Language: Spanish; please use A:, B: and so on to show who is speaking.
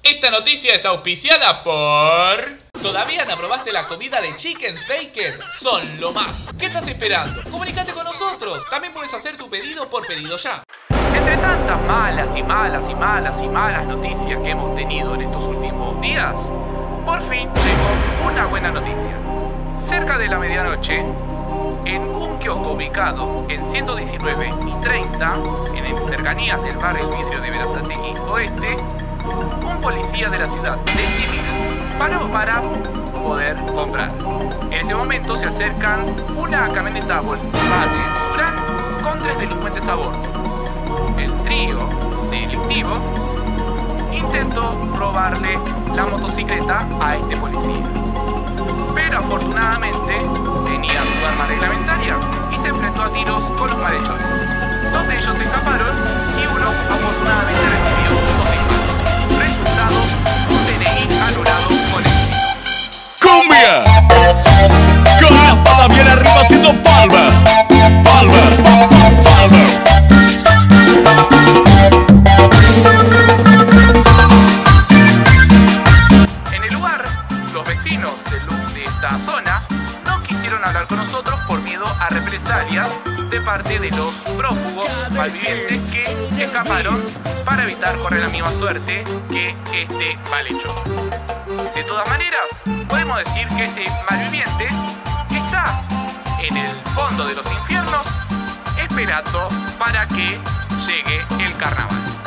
A: Esta noticia es auspiciada por... ¿Todavía no probaste la comida de Chicken's Baker? Son lo más. ¿Qué estás esperando? Comunícate con nosotros. También puedes hacer tu pedido por Pedido Ya. Entre tantas malas noticias que hemos tenido en estos últimos días, por fin llegó una buena noticia. Cerca de la medianoche, en un kiosco ubicado en 119 y 30, en cercanías del barrio El Vidrio de Berazategui Oeste, un policía de la ciudad de Civil paró para poder comprar. En ese momento se acercan una camioneta Volkswagen Surán con 3 delincuentes a bordo. El trío delictivo intentó robarle la motocicleta a este policía, pero afortunadamente tenía su arma reglamentaria y se enfrentó a tiros con los malhechores. 2 de ellos escaparon y uno afortunadamente recibió 2 disparos. Resultado: un DNI anulado con éxito.
B: ¡Cumbia! Con la espada bien arriba haciendo palma. Palma, palma.
A: En el lugar, los vecinos de esta zona no quisieron hablar con nosotros por miedo a represalias de parte de los prófugos malvivienses que escaparon para evitar correr la misma suerte que este malhechor. De todas maneras, podemos decir que este malviviente está en el fondo de los infiernos esperando para que llegue el carnaval.